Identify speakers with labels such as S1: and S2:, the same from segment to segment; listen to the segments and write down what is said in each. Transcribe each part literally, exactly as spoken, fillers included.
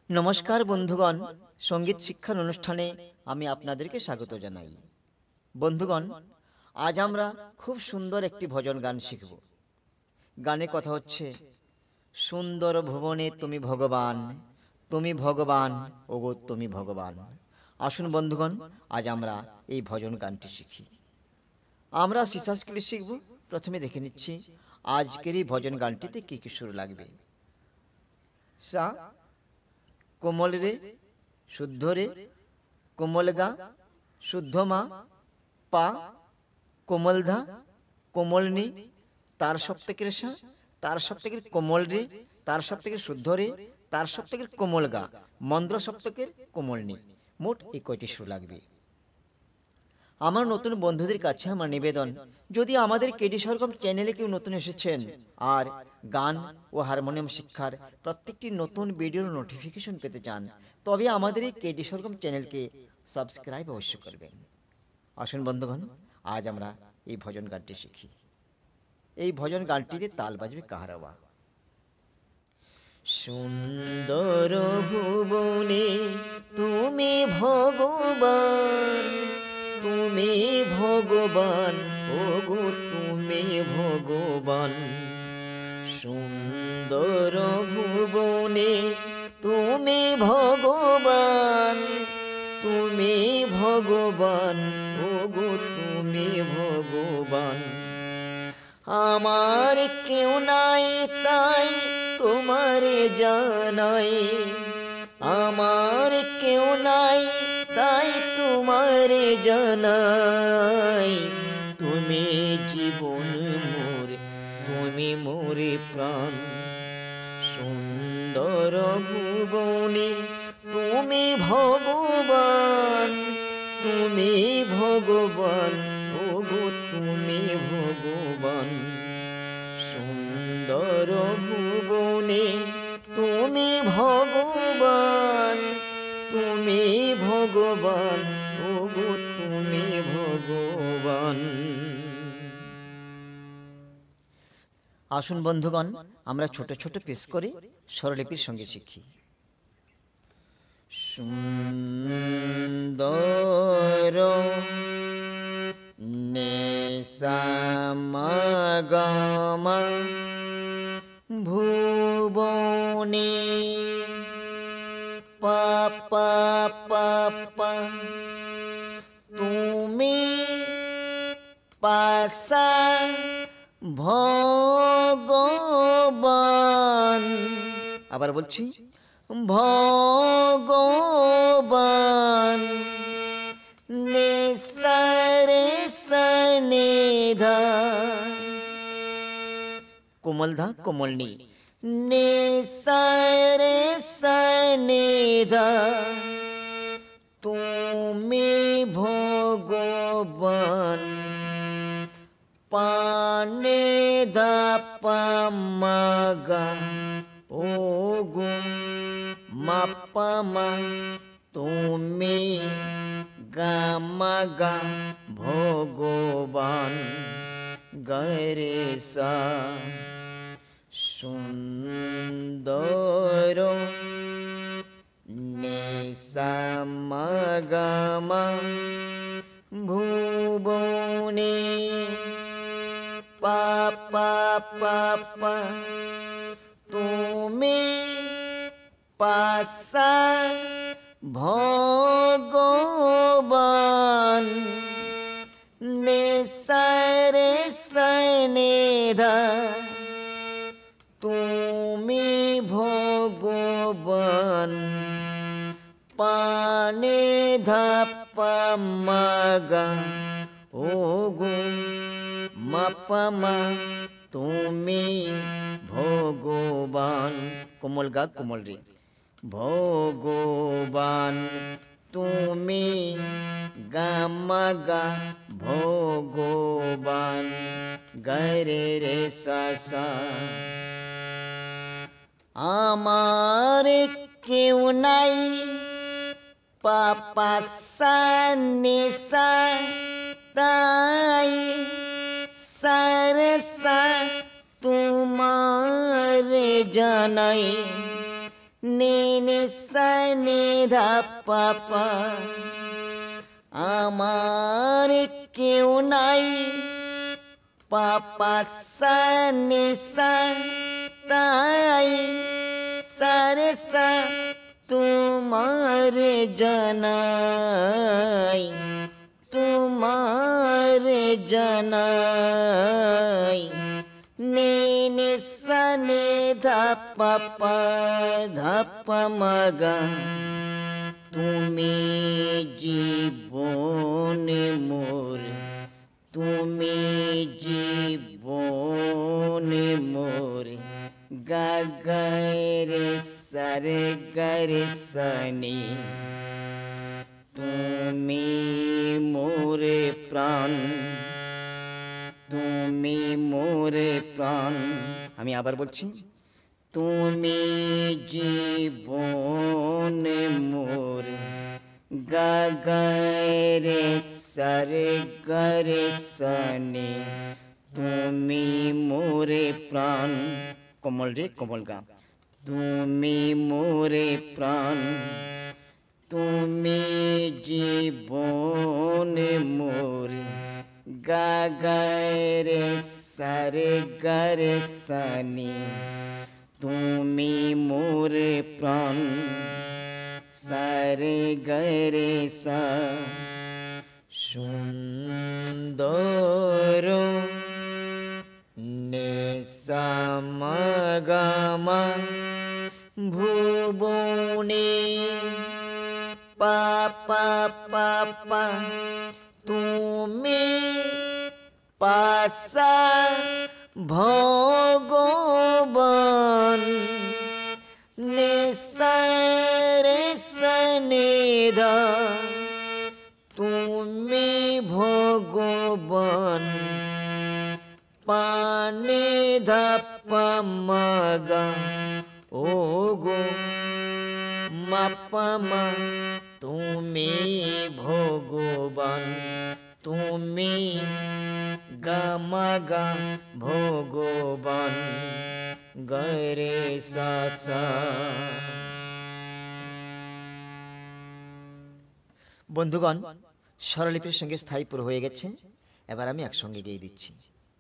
S1: নমস্কার বন্ধুগণ, সঙ্গীত শিক্ষার অনুষ্ঠানে আমি আপনাদেরকে স্বাগত জানাই। বন্ধুগণ, আজ আমরা খুব সুন্দর একটি ভজন গান শিখব। গানের কথা হচ্ছে, সুন্দর ভুবনে তুমি ভগবান, তুমি ভগবান, ওগো তুমি ভগবান। আসুন বন্ধুগণ, আজ আমরা এই ভজন গানটি শিখি। আমরা শিশাস্কুলে শিখব। প্রথমে দেখে নিচ্ছি আজকের এই ভজন গানটিতে কি কি সুর লাগবে। সা কোমল রে, শুদ্ধ রে, কোমল গা, শুদ্ধ মা, পা, কোমল ধা, কোমল নি, তার সপ্তকের সা, তার সপ্তকের কোমল রে, তার সপ্তকের শুদ্ধ রে, তার সপ্তকের কোমল গা, মন্দ্র সপ্তকের কোমল নি। মোট এই কয়টি সুর লাগবে। আমার নতুন বন্ধুদের কাছে আমার নিবেদন, যদি আমাদের কেডি সরগম চ্যানেলে কেউ নতুন এসেছেন আর গান ও হারমোনিয়াম শিক্ষার প্রত্যেকটি নতুন ভিডিওর নোটিফিকেশন পেতে চান, তবে আমাদের এই কেডি সরগম চ্যানেলকে সাবস্ক্রাইব অবশ্য করবেন। আসুন বন্ধুগণ, আজ আমরা এই ভজন গানটি শিখি। এই ভজন গানটিতে তাল বাজবে কাহারাওয়া। সুন্দর ভুবনে তুমি ভগবান, তুমি ভগবান, ওগো তুমি ভগবান। সুন্দর ভুবনে তুমি ভগবান, তুমি ভগবান, ওগো তুমি ভগবান। আমার কেউ নাই তাই তোমারে জানাই, আমার কেউ নাই তাই তোমারে জানাই। তুমি জীবন মোর, তুমি মোরে প্রাণ। সুন্দর ভুবনে তুমি ভগবান, তুমি ভগবান, ওগো তুমি ভগবান। সুন্দর ভুবনে তুমি ভগবান, তুমি ভগবান, ওগো তুমি ভগবান। আসুন বন্ধুগণ, আমরা ছোট ছোট পিস করে স্বরলিপির সঙ্গে শিখি। সুন্দর নেশামাগমা ভুবনে পাপা পাপা, তুমি পাশা ভগবান। আবার বলছি, ভগবান। নেশারে সনেধা, কোমল ধা কোমল নি, নেশারে সনেধা, তুমি ভগবান। পানে ধা পামাগা, ওগো মাপামা, তুমি গামাগা ভগবান। গরে সা। সুন্দর নেশামাগমা ভুবনে পাপা পাপা, তুমি পাশা ভগবান। নেশারে সনেধা, তুমি ভগবান। পানে ধা পামাগা, ওগো মাপামা, তুমি ভগবান। কোমল গা কোমল রে, ভগবান। তুমি গামাগা ভগবান। গরে রে সা। আমার কেউ নাই পাপা নেশা তাই সারসা তোমারে জানাই। নে নে সা নে ধা পা পা। আমার কেউ নাই, পাপা সা নে সা, তাই সা রে সা তোমার জানাই, তোমার জানাই। নে নে সা নে ধা পা পা, ধা পা মা গা। তুমি জীবন মোর, তুমি জীবন মোর। গা গা রে সা রে গা রে সা নি। তুমি মোর প্রাণ, তুমি মোর প্রাণ। আমি আবার বলছি, তুমি জীবন মোর। গা গা রে সা রে গা রে সা নি। তুমি মোর প্রাণ, কমল রে কমল গা। তুমি মোর প্রাণ, তুমি জীবন মোর। গা গা রে সা রে গা রে সা নি। তুমি মোর প্রাণ, সা রে গা রে সা। সুন্দর নে সা মা গা মা। ভুবনে পা পা পা পা। তুমি পাশা ভগবান। নে সা রে সা নে ধা। তুমি ভগবান। পানে ধা পা মা গা। ও গো মা পা মা। তুমি ভগবান, তুমি গা মা গা ভগবান। গা রে সা সা। বন্ধুগণ, স্বরলিপির সঙ্গে স্থায়ীপুর হয়ে গেছে। এবার আমি একসঙ্গে গিয়ে দিচ্ছি।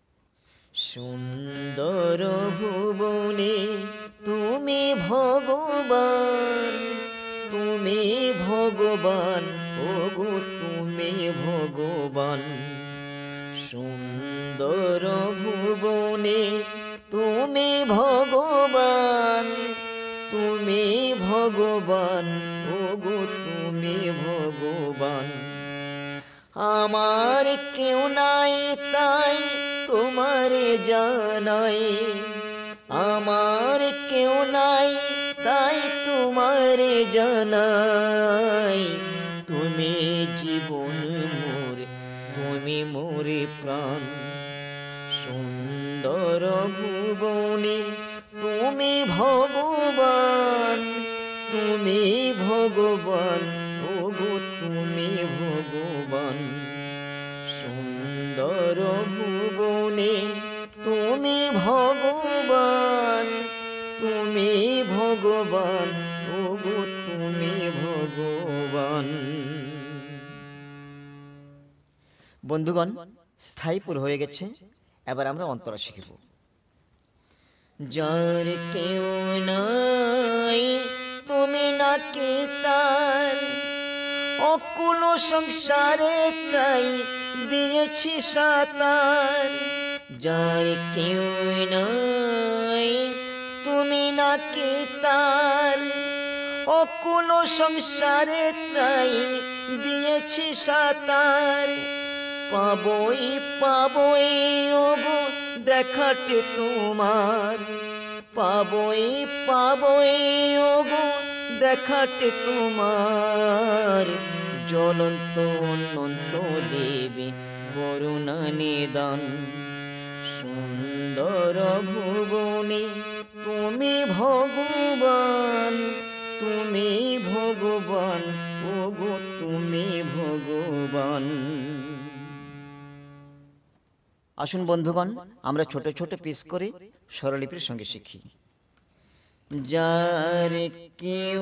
S1: সুন্দর ভুবনে তুমি ভগবান, তুমি ভগবান। ওগো তুমি ভগবান। সুন্দর ভুবনে তুমি ভগবান, তুমি ভগবান। ওগো তুমি ভগবান। আমার কেউ নাই তাই তোমারে জানাই, আমার কেউ নাই তাই তোমারে জানাই। তুমি জীবন মোর, তুমি মোরে প্রাণ। সুন্দর ভুবনে তুমি ভগবান, তুমি ভগবান। ওগো তুমি ভগবান। সুন্দর ভুবনে তুমি ভগবান, তুমি ভগবান। ওগো তুমি ভগবান। বন্ধুগণ, স্থায়ীপুর হয়ে গেছে। এবার আমরা অন্তরা শিখব। যার কেউ নাই তুমি নাকি তার, অকুল সংসারে তাই দিয়েছি সাতার। যার কেউ নাই তুমি নাকি তার, অকুল সংসারে তাই দিয়েছি সাতার। পাবই পাবই ওগো দেখাটে তোমার, পাবই পাবই ওগো দেখাটে তোমার। জ্বলন্ত অনন্ত দেবী করুণা নিদান। সুন্দর ভুবনে তুমি ভগবান, তুমি ভগবান। ওগো তুমি ভগবান। আসুন বন্ধুগণ, আমরা ছোট ছোট পিস করে স্বরলিপির সঙ্গে শিখি। যার কেউ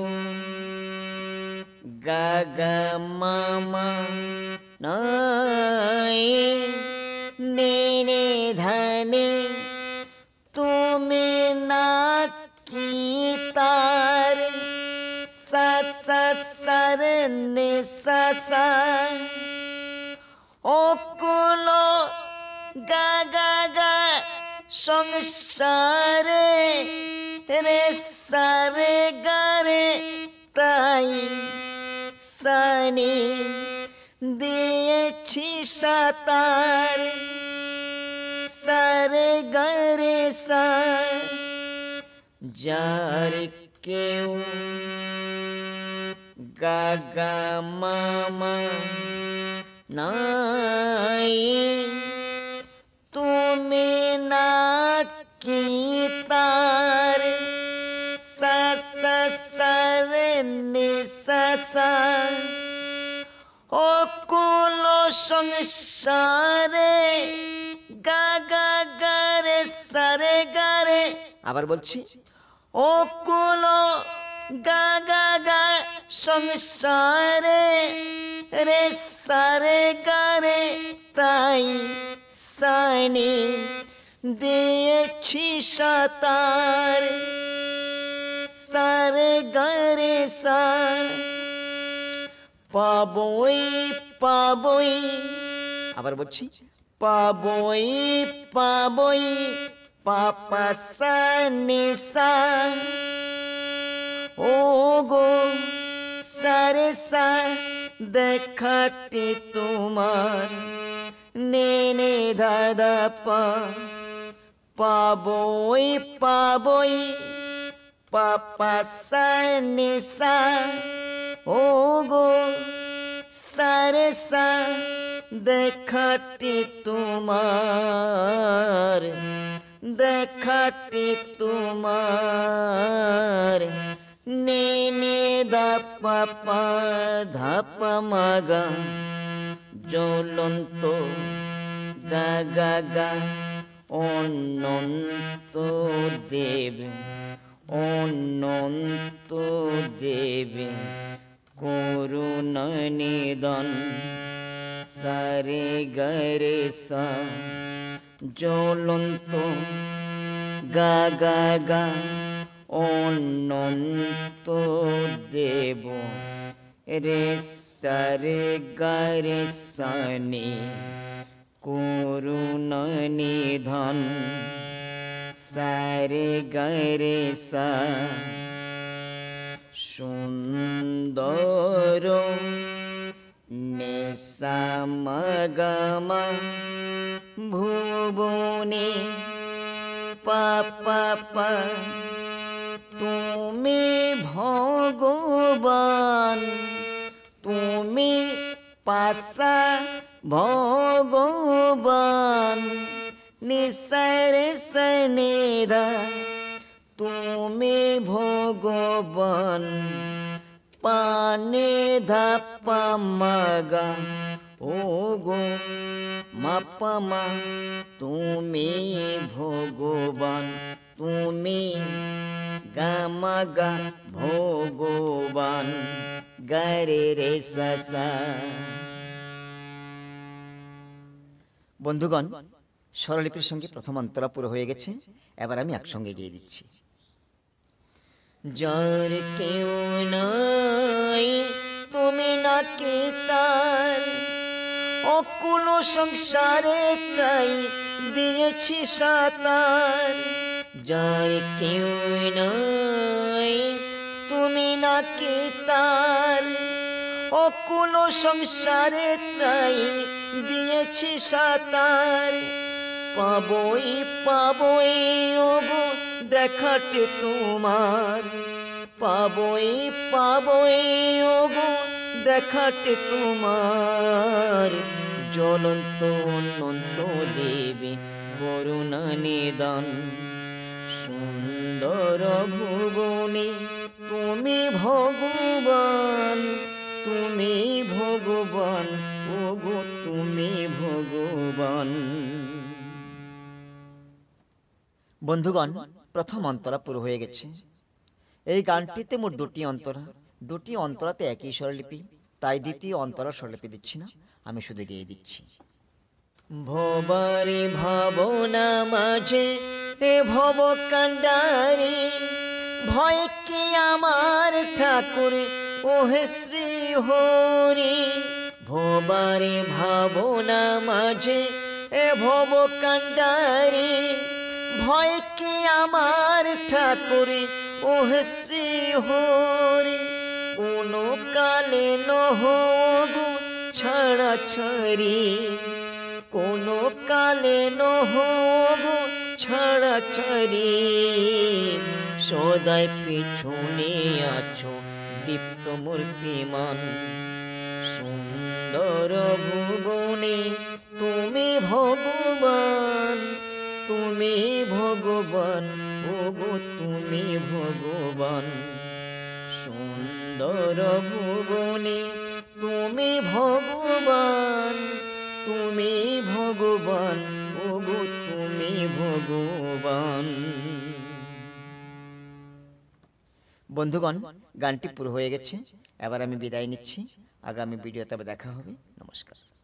S1: গাগা মামা নাই নেনে ধানে তুমি না কি তার সা সা সার নে সা সা অকুল গা গা গা সংসারে রে সারে গারে তাই সানি দিয়েছি সাতার সারে গারে সা যার কেউ গাগা মামা নাই তুমি না কি তার সা সা সারে নে সা সা অকুল সংসারে গা গা গারে সারে গারে আবার বলছি অকুল গা গা গা সংসারে রে সারে গারে তাই সানি দিয়েছি সাতার সারে গারে সা পাবই পাবই আবার বলছি পাবই পাবই পাপা সা নি সা ও গো সারে সা দেখাটি তোমার নেনে দাদা পা পাবই পাবই পাপা সা নি সা ও গো সারে সা দেখাটি তোমার দেখাটি তোমার নেনে দা পাপা ধাপা মাগা জ্বলন্ত গা গা গা অনন্ত দেব অনন্ত দেব করুণা নিদান সারে গরে সা জ্বলন্ত গা গা গা অনন্ত দেব রে সারে গরে সানি করুণা নিধান সারে গরে সা সুন্দর নেশা মগমা ভুবনে পাপা পা তুমি ভগবান তুমি পাশা ভগবান নিসারে সনিধা তুমি ভগবান পানে ধাপা মাগা ও গো মাপমা তুমি ভগবান তুমি গামাগা ভগবান গারে রে সা। বন্ধুগণ, স্বরলিপির সঙ্গে প্রথম অন্তরা পুরো হয়ে গেছে, এবার আমি একসঙ্গে গিয়ে দিচ্ছি। যার কেউ নাই তুমি না কে তার, অকুল সংসারে তাই দিয়েছি সাতার। যার কেউ নাই তুমি না কে তার, অকুল সংসারে তাই দিয়েছি সাতার। পাবই পাবই ওগো দেখাটে তোমার, পাবই পাবই ওগো দেখাটে তোমার। জ্বলন্ত অনন্ত দেবী করুণা নিদান, সুন্দর ভুবনে তুমি ভগবান, তুমি ভগবান ওগো তুমি ভগবান। বন্ধুগণ, প্রথম অন্তরা পুরো হয়ে গেছে, এই গানটিতে মোট দুটি অন্তরা, দুটি অন্তরাতে একই স্বরলিপি, তাই দ্বিতীয় অন্তরা স্বরলিপি দিচ্ছি না, আমি শুধু গেয়ে দিচ্ছি। ভবারে ভাবনা মাঝে এ ভব কান্ডারি, ভয় কি আমার ঠাকুর ওহে শ্রী হরি। ভবারে ভাবনা মাঝে এ ভব কান্ডারি, ভয় কি আমার ঠাকুর ওহে শ্রী হরি। কোন কালে নহগু ছাড়া ছাড়ি, কোন কালে নহগু ছাড়া ছাড়ি। সদাই পিছনে আছো দীপ্ত মূর্তিমান, সুন্দর ভুবনে তুমি ভগবান, তুমি ভগবান ওগো তুমি ভগবান। সুন্দর ভুবনে তুমি ভগবান, তুমি ভগবান ওগো তুমি ভগবান। বন্ধুগণ, গানটি পুরো হয়ে গেছে, এবার আমি বিদায় নিচ্ছি। আগামী ভিডিওতে আবার দেখা হবে। নমস্কার।